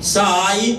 SAAI,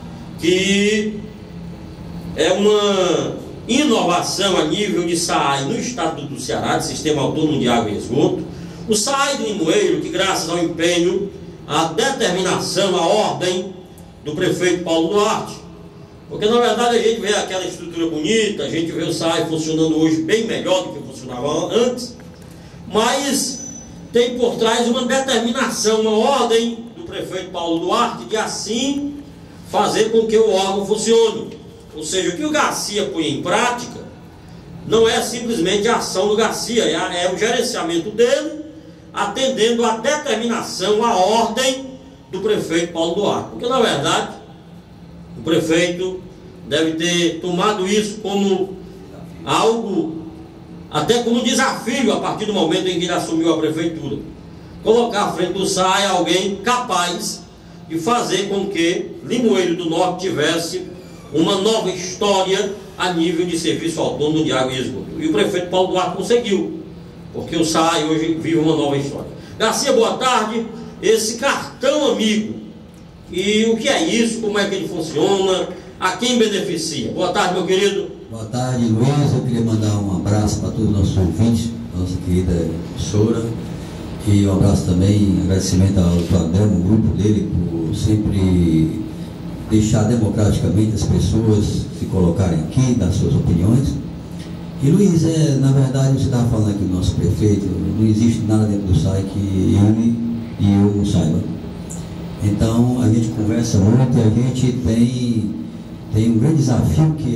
que é uma inovação a nível de SAAI no estado do Ceará, de Sistema Autônomo de Água e Esgoto. O SAAI do Limoeiro, que graças ao empenho, à determinação, à ordem do prefeito Paulo Duarte, porque na verdade a gente vê aquela estrutura bonita, a gente vê o SAAI funcionando hoje bem melhor do que funcionava antes, mas tem por trás uma determinação, uma ordem do prefeito Paulo Duarte de assim fazer com que o órgão funcione. Ou seja, o que o Garcia põe em prática não é simplesmente a ação do Garcia, é o gerenciamento dele, atendendo à determinação, à ordem do prefeito Paulo Duarte. Porque, na verdade, o prefeito deve ter tomado isso como algo, até como desafio, a partir do momento em que ele assumiu a prefeitura. Colocar à frente do SAAI alguém capaz de fazer com que Limoeiro do Norte tivesse uma nova história a nível de serviço autônomo de água e esgoto. E o prefeito Paulo Duarte conseguiu, porque o SAAI hoje vive uma nova história. Garcia, boa tarde. Esse cartão amigo, e o que é isso, como é que ele funciona, a quem beneficia? Boa tarde, meu querido. Boa tarde, Luiz. Eu queria mandar um abraço para todos os nossos ouvintes, nossa querida emissora, e um abraço também, agradecimento ao Adel, o grupo dele, por sempre deixar democraticamente as pessoas se colocarem aqui, dar suas opiniões. E Luiz, na verdade, você estava falando aqui do nosso prefeito, não existe nada dentro do SAAI que ele e eu não saiba. Então a gente conversa muito e a gente tem um grande desafio que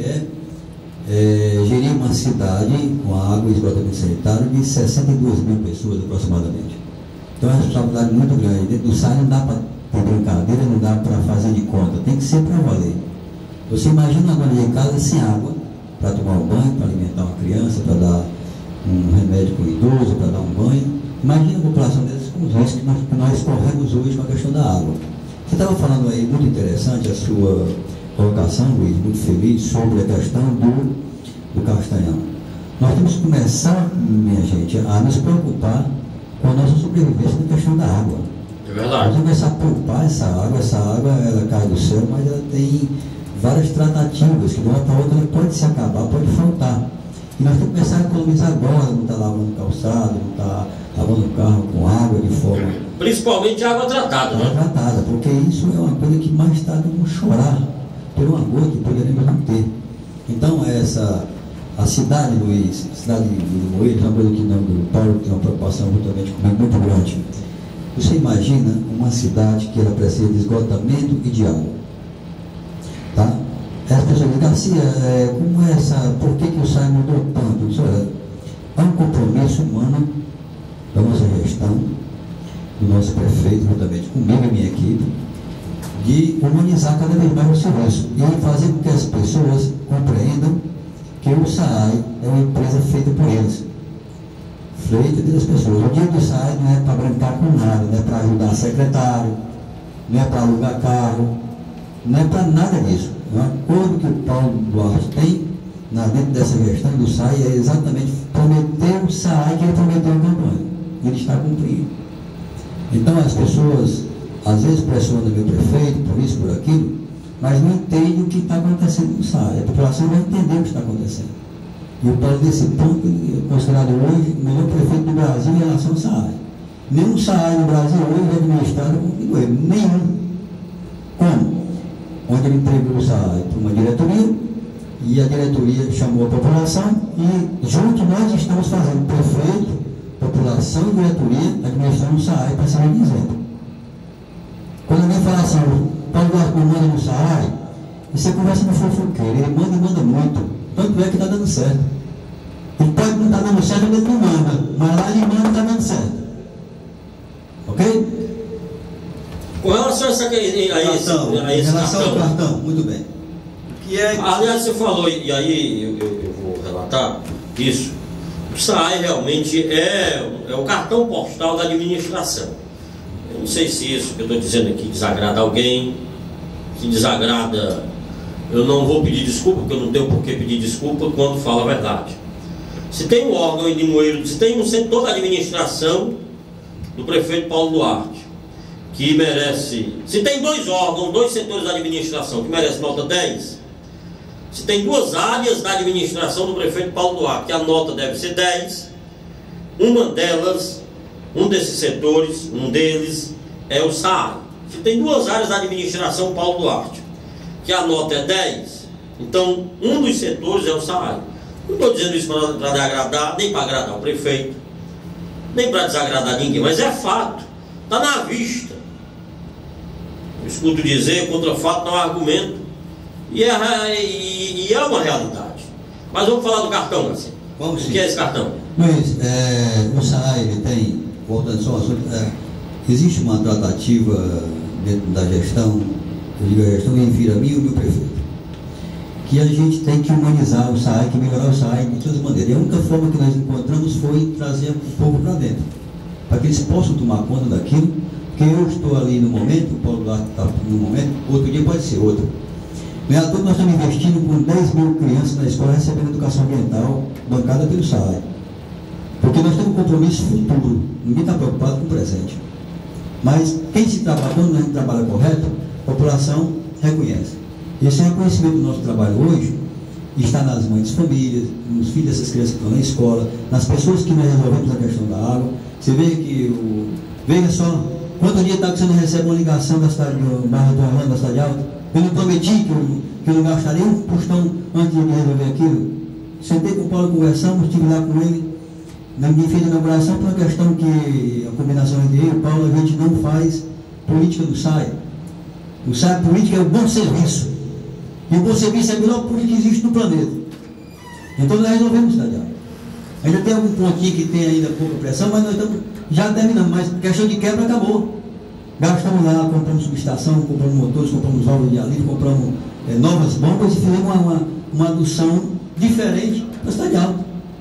é gerir uma cidade com água e esgotamento sanitário de 62 mil pessoas aproximadamente. Então é uma responsabilidade muito grande. Dentro do SAAI não dá para ter brincadeira, não dá para fazer de conta, tem que ser para valer. Você imagina uma dona de casa sem água para tomar um banho, para alimentar uma criança, para dar um remédio para o idoso, para dar um banho. Imagina a população dessas com os riscos que nós corremos hoje com a questão da água. Você estava falando aí, muito interessante a sua colocação, Luiz, muito feliz, sobre a questão do Castanhão. Nós temos que começar, minha gente, a nos preocupar com a nossa sobrevivência na questão da água. É verdade. Nós vamos começar a poupar essa água ela cai do céu, mas ela tem várias tratativas, que de uma para outra ela pode se acabar, pode faltar. E nós temos que começar a economizar agora, não está lavando calçado, não está lavando o carro com água de forma... Principalmente água tratada, né? Água tratada, porque isso é uma coisa que mais tarde vamos chorar por uma água que poderíamos não ter. Então, a cidade, Luiz, a cidade de Limoeiro, é uma coisa que o Paulo tem uma preocupação justamente comigo muito grande. Você imagina uma cidade que ela precisa de esgotamento e de água. Tá? As pessoas dizem, Garcia, como é por que o SAAI mudou tanto? Isso é um compromisso humano da nossa gestão, do nosso prefeito, juntamente comigo e minha equipe, de humanizar cada vez mais o serviço e fazer com que as pessoas compreendam que o SAAI é uma empresa feita por eles, feita pelas pessoas. O dia do SAAI não é para brincar com nada, não é para ajudar secretário, não é para alugar carro, não é para nada disso. O acordo que o Paulo Duarte tem dentro dessa gestão do SAAI é exatamente prometer o SAAI que ele prometeu na campanha. Ele está cumprindo. Então as pessoas às vezes pressionam o meu prefeito por isso, por aquilo, mas não entendem o que está acontecendo no SAAI. A população vai entender o que está acontecendo. E o Paulo, desse ponto, é considerado hoje o melhor prefeito do Brasil em relação ao SAAI. Nenhum SAAI no Brasil hoje é administrado como ele. Nenhum. Como? Onde ele entregou o SAAI para uma diretoria, e a diretoria chamou a população, e junto nós estamos fazendo prefeito, população e diretoria administrando o SAAI para ser um exemplo. Quando alguém fala assim, o Paulo Duarte manda no SAAI, você conversa no fofoqueiro, ele manda e manda muito. Tanto é que está dando certo. Ele pode não estar dando certo, ele não manda, mas lá ele manda e está dando certo. Ok? Com relação a esse cartão, ao cartão, muito bem. Que aliás, você falou, e aí eu vou relatar isso. O SAAI realmente é o cartão postal da administração. Eu não sei se isso que eu estou dizendo aqui desagrada alguém. Se desagrada, eu não vou pedir desculpa, porque eu não tenho por que pedir desculpa quando falo a verdade. Se tem um órgão em Limoeiro, se tem um setor da administração do prefeito Paulo Duarte, que merece... Se tem dois órgãos, dois setores da administração que merecem nota 10, se tem duas áreas da administração do prefeito Paulo Duarte que a nota deve ser 10, uma delas, um desses setores, um deles é o SAAI. Se tem duas áreas da administração Paulo Duarte que a nota é 10, então um dos setores é o SAAI. Não estou dizendo isso para agradar, nem para agradar o prefeito, nem para desagradar ninguém, mas é fato, está na vista. Eu escuto dizer, contra fato não há argumento, e é uma realidade. Mas vamos falar do cartão, assim. O que é esse cartão? Mas o SAAI, ele tem, voltando só ao assunto, existe uma tratativa dentro da gestão, eu digo a gestão, enfim, a mim e o meu prefeito, que a gente tem que humanizar o SAAI, que melhorar o SAAI de todas as maneiras. E a única forma que nós encontramos foi trazer o povo para dentro, para que eles possam tomar conta daquilo, porque eu estou ali no momento, o Paulo Duarte está no momento, outro dia pode ser outro. Não é à toa que nós estamos investindo com 10 mil crianças na escola recebendo educação ambiental bancada pelo SAAI. Porque nós temos um compromisso futuro, ninguém está preocupado com o presente. Mas quem se trabalha, quando a gente trabalha correto, a população reconhece. Esse reconhecimento do nosso trabalho hoje está nas mães de famílias, nos filhos dessas crianças que estão na escola, nas pessoas que nós resolvemos a questão da água. Você vê que, veja só, quantos dias está que você não recebe uma ligação da cidade do bairro do Orlando, da cidade alta? Eu não prometi que eu não gastaria um tostão antes de resolver aquilo. Sentei com o Paulo, conversamos, estive lá com ele. Ninguém fez a inauguração por uma questão que a combinação entre ele e o Paulo, a gente não faz política no SAAI. O SAAI política é o bom serviço. E o bom serviço é a melhor política que existe no planeta. Então nós resolvemos cidade alta. Ainda tem algum pontinho que tem ainda pouca pressão, mas nós estamos já terminando. Mas questão de quebra acabou. Gastamos lá, compramos subestação, compramos motores, compramos válvulas de alívio, compramos novas bombas e fizemos uma adução diferente para a cidade alta.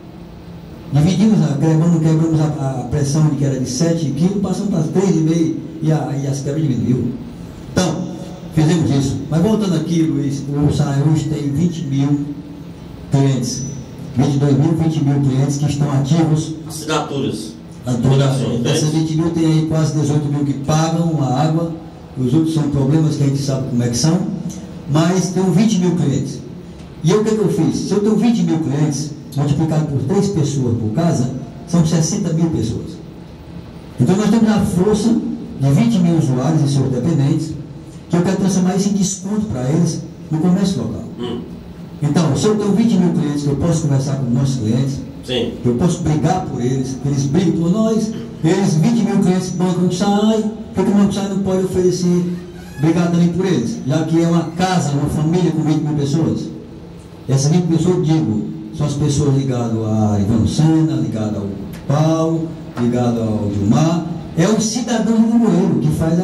Dividimos, quebramos a pressão que era de 7 kg, passamos para 3,5 e as quebras diminuiu. Então, fizemos isso. Mas voltando aqui, Luiz, o SAAI hoje tem 20 mil clientes, 22 mil, 20 mil clientes que estão ativos. Assinaturas. Essas 20 mil tem aí quase 18 mil que pagam a água, os outros são problemas que a gente sabe como é que são, mas tem 20 mil clientes. E o que eu fiz? Se eu tenho 20 mil clientes, multiplicado por 3 pessoas por casa, são 60 mil pessoas. Então nós temos a força de 20 mil usuários e seus dependentes, que eu quero transformar isso em desconto para eles no comércio local. Então, se eu tenho 20 mil clientes, que eu posso conversar com nossos clientes, sim, eu posso brigar por eles, eles brigam por nós, eles 20 mil clientes bancam o SAAI, por que o Banco SAAI não pode oferecer, brigar também por eles, já que é uma casa, uma família com 20 mil pessoas? Essas 20 pessoas, digo, são as pessoas ligadas a Ivano Sena, ligadas ao Paulo, ligadas ao Gilmar, é o cidadão do Limoeiro que faz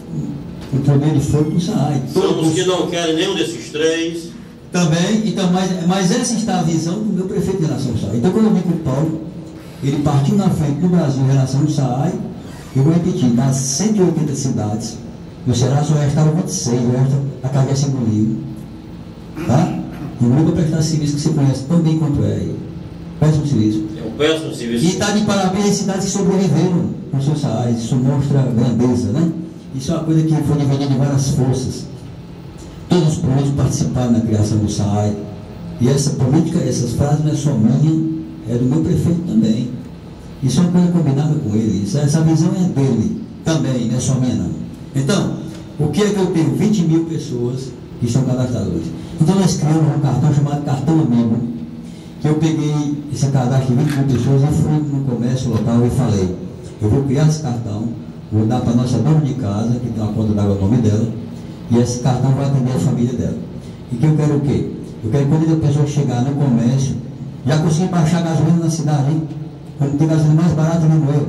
o poder de fogo do SAAI. São os que não querem nenhum desses três. Também, então, mas essa está a visão do meu prefeito em relação ao SAAI. Então, quando eu vi com o Paulo, ele partiu na frente do Brasil em relação ao SAAI, eu vou repetir, das 180 cidades, no Ceará só restaram 26, o resto a cabeça engoliu. Tá? E não para prestar serviço que você conhece tão bem quanto é aí. Péssimo serviço. É um péssimo serviço. E está de parabéns as cidades que sobreviveram com o seu SAAI. Isso mostra grandeza, né? Isso é uma coisa que foi dividida em várias forças. Todos os políticos participaram na criação do SAAI. E essa política, essas frases não é só minha, é do meu prefeito também. Isso é uma coisa combinada com ele. Essa visão é dele também, não é só minha não. Então, o que é que eu tenho? 20 mil pessoas que estão cadastradas hoje. Então nós criamos um cartão chamado Cartão Amigo, que eu peguei esse cadastro de 20 mil pessoas e fui no comércio local e falei, eu vou criar esse cartão, vou dar para a nossa dona de casa, que tem uma conta d'água no nome dela, e esse cartão vai atender a família dela. E que eu quero o quê? Eu quero que quando a pessoa chegar no comércio, já conseguir baixar a gasolina na cidade, hein? Quando tem gasolina mais barata no Limoeiro,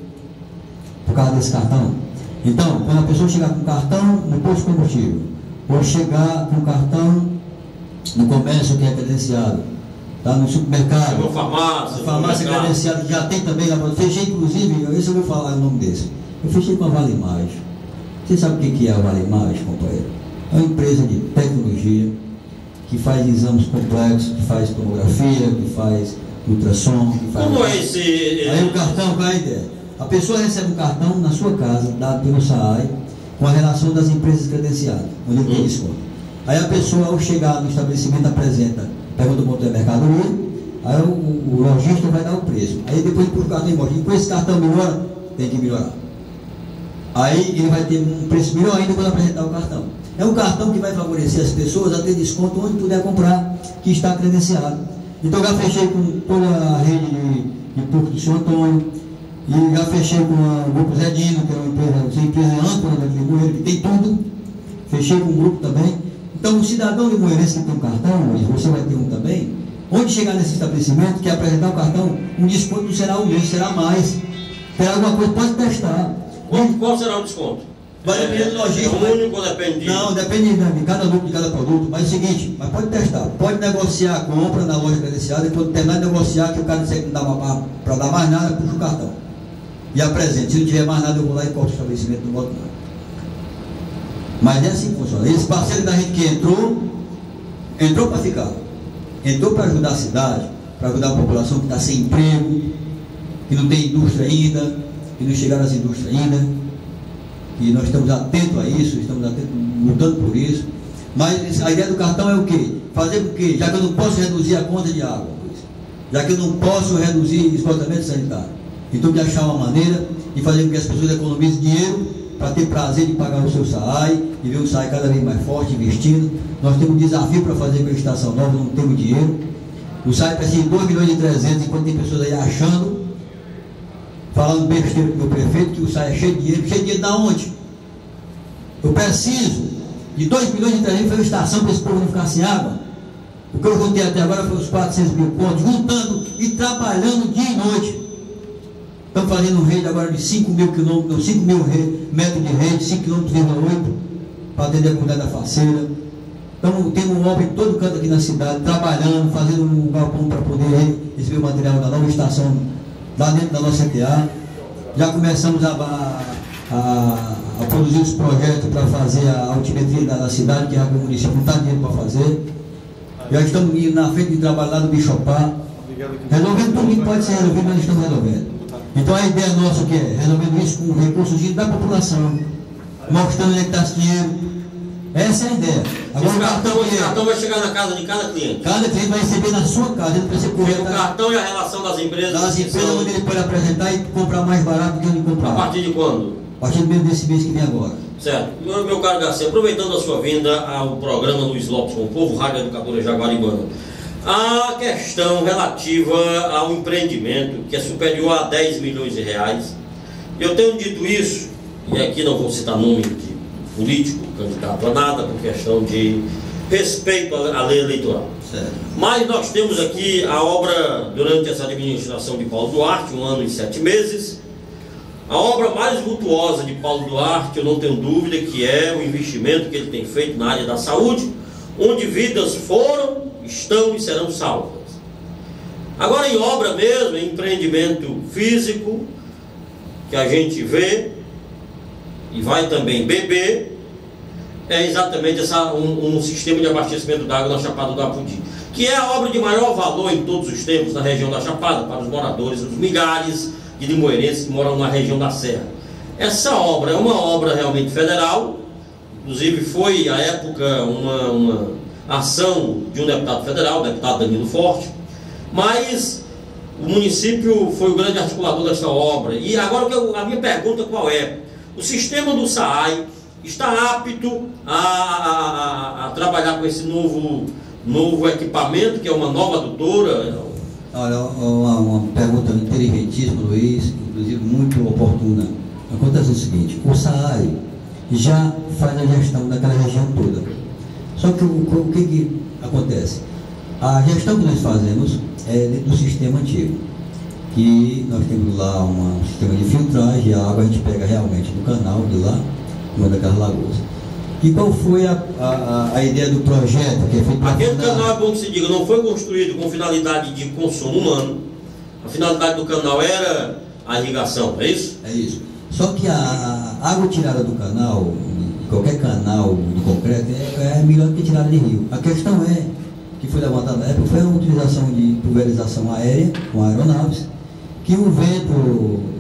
por causa desse cartão. Então, quando a pessoa chegar com o cartão no posto de combustível, ou chegar com o cartão no comércio que é credenciado, tá? No supermercado, farmácia, a farmácia credenciada, que já tem também lá. Fechei, inclusive, esse eu vou falar o nome desse. Eu fechei com a Vale Mais. Você sabe o que é a Vale Mais, companheiro? É uma empresa de tecnologia que faz exames complexos, que faz tomografia, que faz ultrassom, que faz... Como é esse... Aí o cartão, qual é a ideia? A pessoa recebe um cartão na sua casa, dado pelo SAAI, com a relação das empresas credenciadas, onde ele tem desconto. Aí a pessoa, ao chegar no estabelecimento, apresenta, pergunta quanto é mercadoria, aí o lojista vai dar o preço. Aí depois ele puxa o cartão e mostra. E com esse cartão melhora, tem que melhorar. Aí ele vai ter um preço melhor ainda quando apresentar o cartão. É um cartão que vai favorecer as pessoas a ter desconto onde puder comprar, que está credenciado. Então eu já fechei com toda a rede de PUC do Sr. Antônio, e já fechei com o Grupo Zedino, que é uma empresa âncora da Limoeiro, que tem tudo. Fechei com o grupo também. Então o cidadão limoeirense que tem um cartão, e você vai ter um também, onde chegar nesse estabelecimento, que apresentar o cartão, um desconto não será o mesmo, será mais. Terá alguma coisa, pode testar. Qual será o desconto? Vai depender do lojista. É único ou depende? Não, depende de cada lucro de cada produto. Mas é o seguinte, mas pode testar. Pode negociar a compra na loja credenciada e quando terminar de negociar, que o cara disser que não dá para dar mais nada, puxa o cartão. E apresente. Se não tiver mais nada, eu vou lá e corto o estabelecimento, não boto nada. Mas é assim que funciona. Esse parceiro da gente que entrou para ficar. Entrou para ajudar a cidade, para ajudar a população que está sem emprego, que não tem indústria ainda, que não chegaram às indústrias ainda. E nós estamos atentos a isso, estamos atentos, lutando por isso. Mas a ideia do cartão é o quê? Fazer com que, já que eu não posso reduzir a conta de água, já que eu não posso reduzir esgotamento sanitário, então de achar uma maneira de fazer com que as pessoas economizem dinheiro para ter prazer de pagar o seu SAAI e ver o SAAI cada vez mais forte, investindo. Nós temos um desafio para fazer com a estação nova, não temos dinheiro. O SAAI precisa de 2.300.000, enquanto tem pessoas aí achando, falando besteira com o meu prefeito, que o SAAI é cheio de dinheiro da onde? Eu preciso de 2.300.000 para a estação para esse povo não ficar sem água. O que eu juntei até agora foi os 400.000 pontos, juntando e trabalhando dia e noite. Estamos fazendo rede agora de 5.000 quilômetros, 5.000 metros de rede, 5,8 km, para atender a comunidade da Faceira. Estamos tendo uma obra em todo canto aqui na cidade, trabalhando, fazendo um galpão para poder receber o material da nova estação lá dentro da nossa ETA. Já começamos a produzir os projetos para fazer a altimetria da cidade, que o município não está dinheiro para fazer. Já estamos indo na frente de trabalho lá do Bichopá, resolvendo tudo que pode ser resolvido, nós estamos resolvendo. Então a ideia nossa que é resolvendo isso com recursos da população, mostrando onde é que está esse dinheiro. Essa é a ideia. Agora, o cartão vai chegar na casa de cada cliente. Cada cliente vai receber na sua casa, ele precisa correr. O cartão e a relação das empresas. Das empresas onde ele pode apresentar e comprar mais barato do que ele comprar. A partir de quando? A partir desse mês que vem agora. Certo. Meu caro Garcia, aproveitando a sua vinda ao programa Luiz Lopes com o Povo, Rádio Educadora Jaguaribana, a questão relativa ao empreendimento, que é superior a 10 milhões de reais. Eu tenho dito isso, e aqui não vou citar nome de político, candidato a nada, por questão de respeito à lei eleitoral. Certo. Mas nós temos aqui a obra, durante essa administração de Paulo Duarte, 1 ano e 7 meses, a obra mais vultuosa de Paulo Duarte, eu não tenho dúvida, que é o investimento que ele tem feito na área da saúde, onde vidas foram, estão e serão salvas. Agora em obra mesmo, em empreendimento físico, que a gente vê e vai também beber, é exatamente um sistema de abastecimento d'água na Chapada do Apodi, que é a obra de maior valor em todos os tempos na região da Chapada, para os moradores, os milhares de limoeirenses que moram na região da Serra. Essa obra é uma obra realmente federal, inclusive foi à época uma ação de um deputado federal, o deputado Danilo Forte, mas o município foi o grande articulador desta obra. E agora a minha pergunta qual é? O sistema do SAAI está apto a trabalhar com esse novo equipamento, que é uma nova adutora? Olha, uma pergunta inteligentíssima, Luiz, inclusive muito oportuna. Acontece o seguinte: o SAAI já faz a gestão daquela região toda. Só que o que acontece? A gestão que nós fazemos é dentro do sistema antigo, que nós temos lá um sistema de filtragem, a água a gente pega realmente do canal de lá, uma daquelas lagoas. E qual foi a ideia do projeto que é feito? Aquele canal, é bom que se diga, não foi construído com finalidade de consumo humano. A finalidade do canal era a irrigação, é isso? É isso. Só que a água tirada do canal, qualquer canal de concreto, é melhor do que tirada de rio. A questão é, que foi levantada na época, foi a utilização de pulverização aérea, com aeronaves, que o vento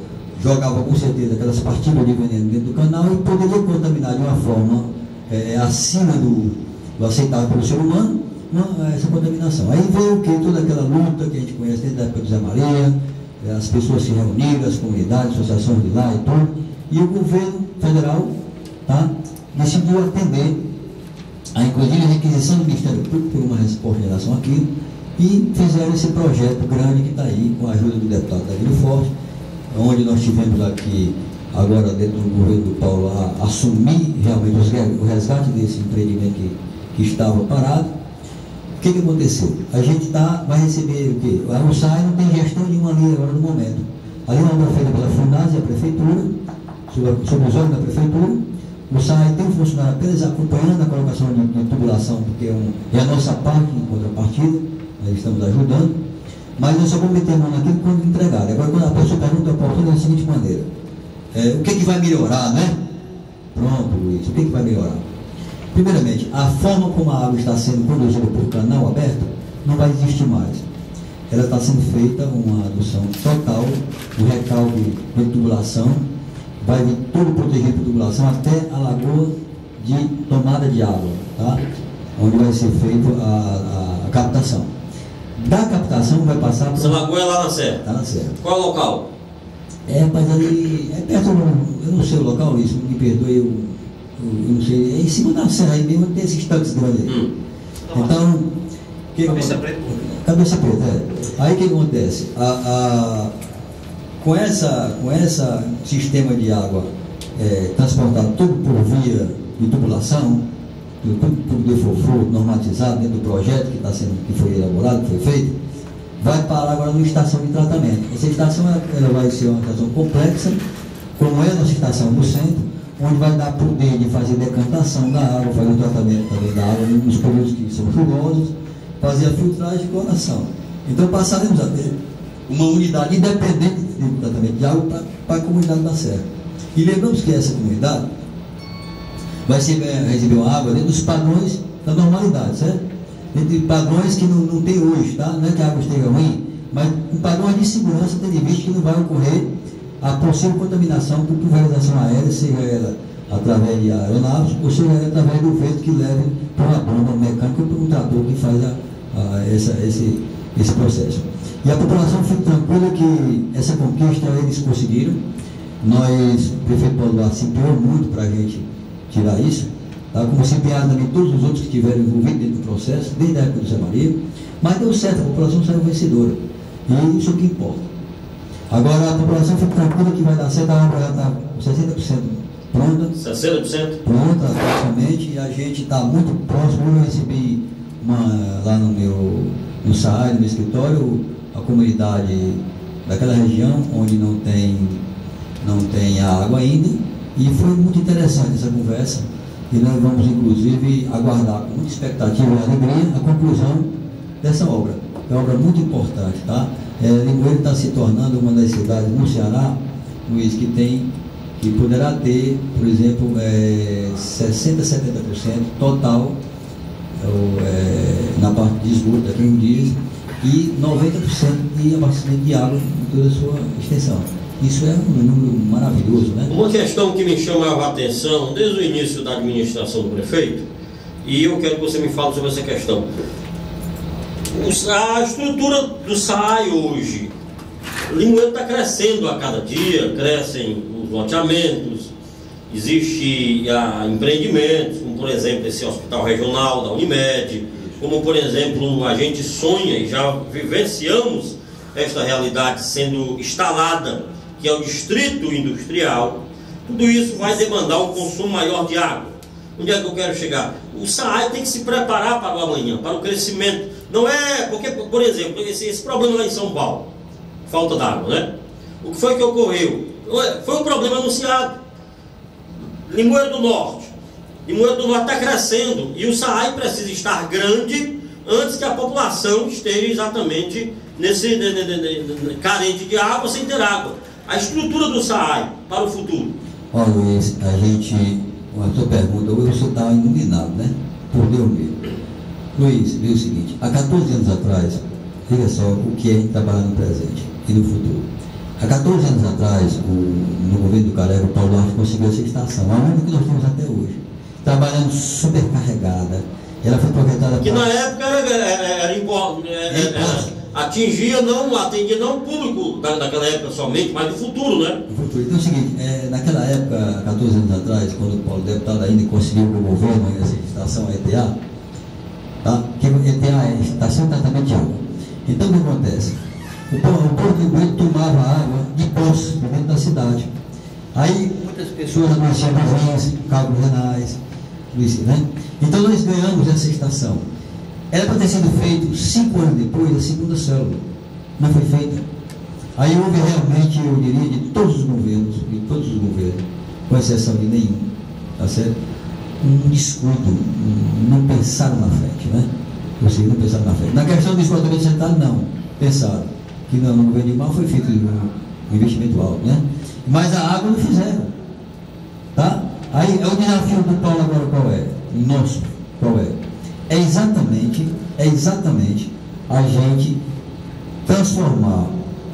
jogava com certeza aquelas partículas de veneno dentro do canal e poderia contaminar de uma forma acima do aceitável pelo ser humano, essa contaminação. Aí veio o que? Toda aquela luta que a gente conhece desde a época do Zé Maria, as pessoas se reuniram, as comunidades, associações de lá e tudo, e o governo federal, tá, decidiu atender inclusive a requisição do Ministério Público por uma resposta em relação àquilo, e fizeram esse projeto grande que está aí, com a ajuda do deputado David Forte, onde nós tivemos aqui, agora dentro do governo do Paulo, a assumir realmente o resgate desse empreendimento que estava parado. O que aconteceu? A gente vai receber o quê? O SAI não tem gestão nenhuma ali agora no momento. Ali é uma obra feita pela FUNASE, a prefeitura, sob os olhos da prefeitura. O SAI tem um funcionário apenas acompanhando a colocação de tubulação, porque é a nossa parte em contrapartida, nós estamos ajudando, mas nós só vamos meter a mão naquilo quando entregar. Agora, quando a pessoa pergunta a porta da seguinte maneira: o que vai melhorar, né? Pronto, Luiz, o que vai melhorar? Primeiramente, a forma como a água está sendo conduzida por canal aberto não vai existir mais. Ela está sendo feita uma adução total, o recalque de tubulação, vai vir todo protegido por tubulação até a lagoa de tomada de água, tá? Onde vai ser feita a captação. Da captação vai passar para... Essa lagoa é lá na Serra? Está na Serra. Qual é o local? Mas ali, perto, eu não sei o local, isso, me perdoe, eu não sei, é em cima da serra aí mesmo, tem esses tanques grandes aí. Então, Cabeça Preta. Cabeça Preta, Aí o que acontece? Com essa sistema de água transportado todo por via de tubulação, tudo defofo, normatizado dentro do projeto que foi elaborado, que foi feito, vai parar agora numa estação de tratamento. Essa estação ela vai ser uma estação complexa, como é a nossa estação no centro, onde vai dar poder de fazer decantação da água, fazer o tratamento também da água nos períodos que são chuvosos, fazer a filtragem e cloração. Então passaremos a ter uma unidade independente do tratamento de água para a comunidade da Serra. E lembramos que essa comunidade vai receber uma água dentro dos padrões da normalidade, certo? Dentro de padrões que não tem hoje, tá? Não é que a água esteja ruim, mas um padrão de segurança, tendo em vista que não vai ocorrer a possível contaminação por pulverização aérea, seja ela através de aeronaves, ou seja ela através do vento que leve por uma bomba mecânica ou por um trator que faz esse processo. E a população fica tranquila que essa conquista eles conseguiram. O prefeito Paulo Duarte se empenhou muito para a gente tirar isso, tá? Como se empenharam também todos os outros que estiveram envolvidos dentro do processo, desde a época do Zé Maria, mas deu certo, a população saiu vencedora, e isso é o que importa. Agora a população fica tranquila que vai dar certo, a obra já está com 60% pronta. 60%? Pronta, praticamente, e a gente está muito próximo. Eu recebi lá no SAI, no meu escritório, a comunidade daquela região onde não tem água ainda, e foi muito interessante essa conversa, e nós vamos inclusive aguardar com muita expectativa e alegria a conclusão dessa obra, que é uma obra muito importante, tá? Limoeiro está se tornando uma das cidades no Ceará, Luiz, que poderá ter, por exemplo, 60%, 70% total na parte de esgoto daqui a um dia, e 90% de abastecimento de água em toda a sua extensão. Isso é um número maravilhoso, né? Uma questão que me chamava a atenção desde o início da administração do prefeito, e eu quero que você me fale sobre essa questão. A estrutura do SAI hoje, Limoeiro está crescendo a cada dia, crescem os loteamentos, existe empreendimentos, como por exemplo esse hospital regional da Unimed, como por exemplo a gente sonha e já vivenciamos esta realidade sendo instalada, que é o distrito industrial. Tudo isso vai demandar um consumo maior de água. Onde é que eu quero chegar? O SAI tem que se preparar para o amanhã, para o crescimento. Não é porque, por exemplo, esse problema lá em São Paulo, falta d'água, né? O que foi que ocorreu? Foi um problema anunciado. Limoeiro do Norte está crescendo, e o SAI precisa estar grande antes que a população esteja exatamente carente de água, sem ter água. A estrutura do SAI para o futuro. Olha, Luiz, a sua pergunta, hoje você está iluminado, né? Por Deus mesmo. Luiz, vê o seguinte: há 14 anos atrás, veja só o que é trabalhar no presente e no futuro. Há 14 anos atrás, no governo do Careca, o Paulo Duarte conseguiu essa estação, a única que nós temos até hoje, trabalhando supercarregada. Ela foi projetada que na época atendia não o público daquela época somente, mas do futuro, né? Do futuro. Então é o seguinte, naquela época, 14 anos atrás, quando o Paulo deputado ainda conseguiu o governo, essa estação ETA, tá? Que ETA é Estação de Tratamento de Água. Então o que acontece? O povo de Moeiro tomava água de poços dentro da cidade. Aí muitas pessoas anunciam vizinhas, cabos renais, né? Então nós ganhamos essa estação. Era para ter sido feito 5 anos depois da segunda célula. Não foi feita. Aí houve realmente, eu diria, de todos os governos, com exceção de nenhum, tá certo? Um descuido, não pensaram na frente, né? Ou seja, não pensaram na frente. Na questão do esgotamento sanitário, não. Pensaram que no governo de Mal foi feito um investimento alto, né? Mas a água não fizeram. Tá? Aí é o desafio do Paulo agora qual é? O nosso, qual é? É exatamente a gente transformar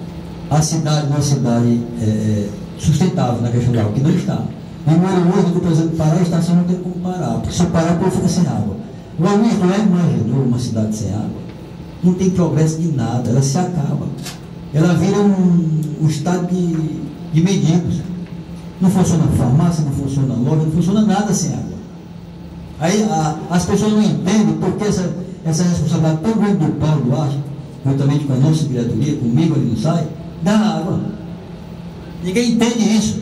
a cidade numa cidade sustentável na questão da água, que não está. E hoje, por exemplo, parar a estação não tem como parar, porque se parar, o povo fica sem água. O Luiz não imaginou uma cidade sem água? Não tem progresso de nada, ela se acaba. Ela vira um estado de mendigos. Não funciona a farmácia, não funciona a loja, não funciona nada sem água. Aí as pessoas não entendem porque essa responsabilidade tão grande do Paulo Duarte, juntamente com a nossa diretoria, comigo ali no SAI, da água. Ninguém entende isso.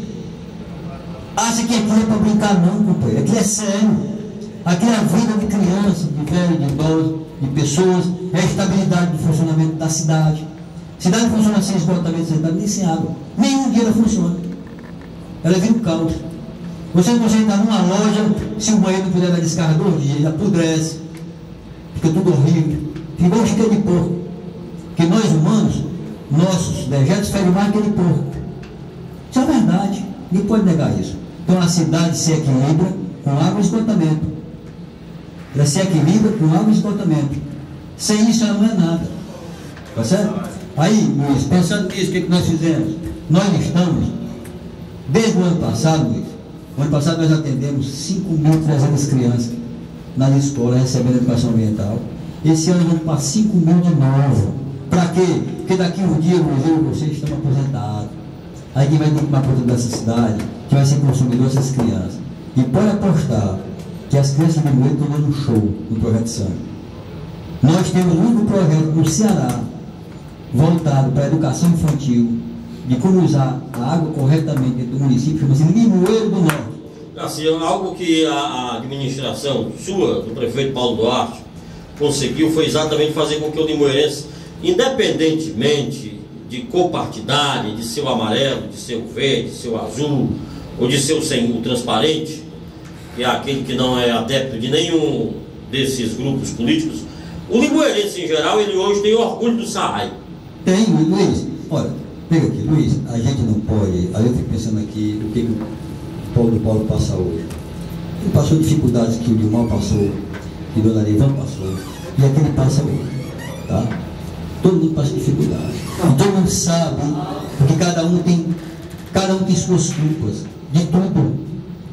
Acha que aquilo é para brincar, não, companheiro. Aquilo é sério. Aquilo é a vida de crianças, de velhos, de idosos, de pessoas, é a estabilidade do funcionamento da cidade. Cidade funciona sem esgotamento sanitário, nem sem água. Nenhum dia ela funciona. Ela vira um caos. Você não consegue entrar numa loja, se o banheiro não puder dar descarga 2 dias, ele apodrece, fica tudo horrível, fica um cheiro de porco. Porque nós humanos, nossos dejetos ferem mais que de porco. Isso é verdade, ninguém pode negar isso. Então a cidade se equilibra com água e esgotamento. Ela se equilibra com água e esgotamento. Sem isso ela não é nada. Tá certo? Aí, Luiz, pensando nisso, o que nós fizemos? Nós estamos, desde o ano passado, Luiz, o ano passado nós atendemos 5.300 crianças nas escolas recebendo educação ambiental. Esse ano vamos para 5.000 de novo. Para quê? Porque daqui um dia, Luiz, eu e vocês estamos aposentados. Aí quem vai ter que tomar conta dessa cidade, que vai ser consumidor dessas crianças. E pode apostar que as crianças de Moeiro estão dando um show no projeto Sangue. Nós temos um único projeto no Ceará, voltado para a educação infantil, de como usar a água corretamente dentro do município, chama-se Limoeiro do Norte. Assim, algo que a administração sua, do prefeito Paulo Duarte, conseguiu foi exatamente fazer com que o limoeirense, independentemente de cor partidária, de ser o amarelo, de ser o verde, de ser o azul, ou de ser o transparente, que é aquele que não é adepto de nenhum desses grupos políticos, o limoeirense em geral, ele hoje tem orgulho do SAI. Tem, Luiz. Olha, pega aqui, Luiz, a gente não pode. Aí eu fico pensando aqui o que o Paulo passa hoje. Ele passou dificuldades que o Dilmar passou, que Dona Neivan passou, e é que ele passa hoje. Tá? Todo mundo passa dificuldades. E todo mundo sabe, porque cada um tem suas culpas, de tudo.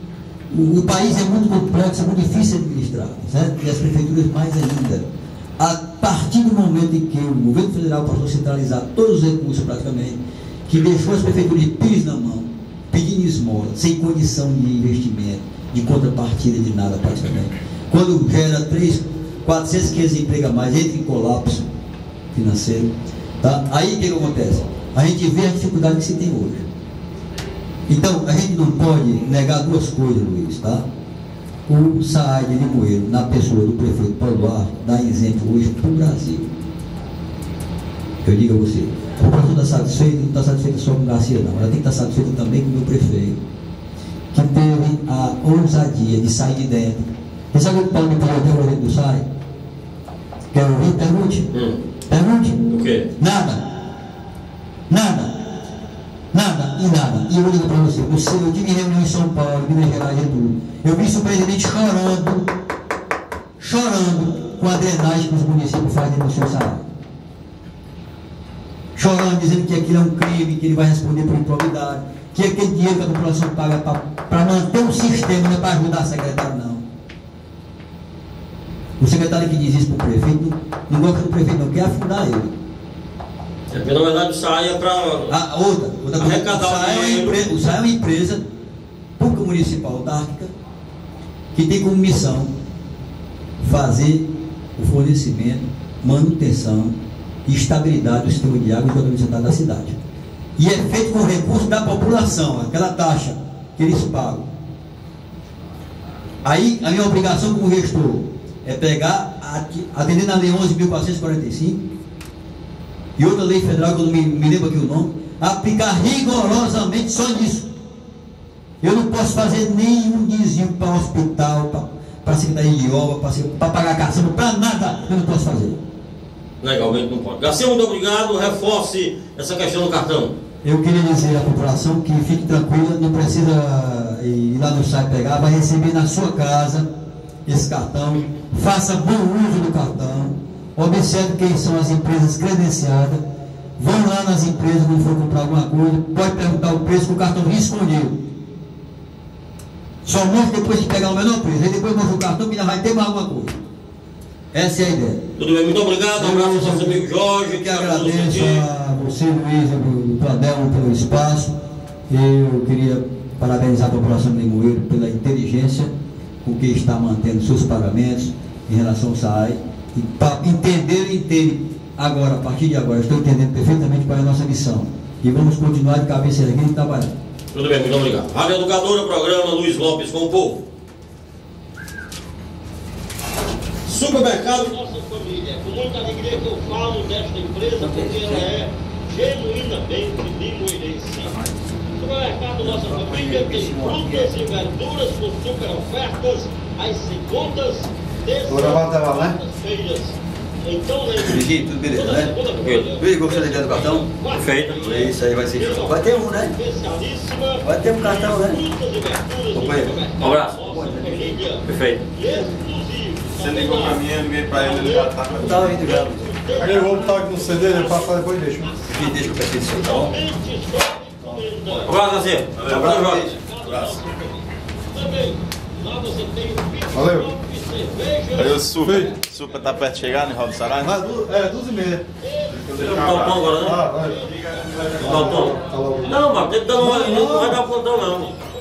O país é muito complexo, é muito difícil de administrar, certo? E as prefeituras mais ainda. A partir do momento em que o governo federal passou a centralizar todos os recursos praticamente, que deixou as prefeituras de pires na mão, pedindo esmola, sem condição de investimento, de contrapartida de nada praticamente. Quando gera 400, 500 empregos a mais, entra em colapso financeiro. Tá? Aí o que acontece? A gente vê a dificuldade que se tem hoje. Então, a gente não pode negar duas coisas, Luiz, tá? O SAI de Limoeiro, na pessoa do prefeito Paulo Duarte, dá exemplo hoje para o Brasil. Eu digo a você, a população está satisfeita, não está satisfeita só com Garcia, não. Ela tem que estar satisfeita também com o meu prefeito, que teve a ousadia de sair de dentro. Você sabe o que o Paulo me pediu até o evento do SAI? Quer ouvir? Pergunte. Pergunte. O quê? Nada. Nada. Nada e nada. E eu digo para você, eu tive reunião em São Paulo, Minas Gerais e tudo. Eu vi o presidente chorando com a drenagem que os municípios fazem no seu salário. chorando, dizendo que aquilo é um crime, que ele vai responder por improbidade, que aquele dinheiro que a população paga para manter um sistema, não é para ajudar a secretário, não. O secretário que diz isso para o prefeito, não gosta do prefeito, não quer afundar ele. Porque na verdade o SAI é para outra arrecadar o SAI é uma empresa pública municipal autárquica que tem como missão fazer o fornecimento, manutenção e estabilidade do sistema de água e do sanitário da cidade. E é feito com recurso da população, aquela taxa que eles pagam. Aí a minha obrigação como gestor é pegar, atendendo a Lei 11.445 e outra lei federal que eu não me lembro aqui o nome, aplicar rigorosamente só nisso. Eu não posso fazer nenhum desvio para o hospital, para a Secretaria de Obra, para pagar caçamba, para nada eu não posso fazer. Legalmente não pode. Garcia, muito obrigado. Reforce essa questão do cartão. Eu queria dizer à população que fique tranquila, não precisa ir lá no site pegar, vai receber na sua casa esse cartão. Faça bom uso do cartão. Observe quem são as empresas credenciadas. Vão lá nas empresas quando for comprar alguma coisa. Pode perguntar o preço com o cartão escondido. Só mostra depois de pegar o menor preço. Aí depois mostra o cartão que ainda vai ter mais alguma coisa. Essa é a ideia. Tudo bem, muito obrigado. Um abraço ao nosso amigo Jorge. Eu que agradeço a você, Luiz, e o Adelmo pelo espaço. Eu queria parabenizar a população de Limoeiro pela inteligência com que está mantendo seus pagamentos em relação ao SAI. E para entender agora, a partir de agora, estou entendendo perfeitamente qual é a nossa missão. E vamos continuar de cabeça erguida e trabalhando. Tudo bem, muito obrigado. Rádio Educadora, programa Luiz Lopes com o povo. Supermercado Nossa Família. Com muita alegria que eu falo desta empresa, porque ela é genuinamente limoeirense. Supermercado Nossa Família tem frutas e verduras com super ofertas às segundas, terças-feiras. Então, Virgínia, tudo beleza, né? Viu, gostou da ideia do cartão? Perfeito. Isso aí vai ser show. Vai ter um, né? Vai ter um cartão, né? Um abraço. Perfeito. Você ligou pra mim, eu liguei pra ele já tá. Tá indo já. Aí eu vou botar aqui no CD, ele passa depois e deixa. Deixa o perfil seu, tá bom? Um abraço, Garcia. Um abraço. Valeu. Aí o Super tá perto de chegar, né, Rob Sarai? 2h30. Tá o tom agora, né? Vai. Tá o tom. Não, mas tem que dar uma olhada, não vai dar plantão não.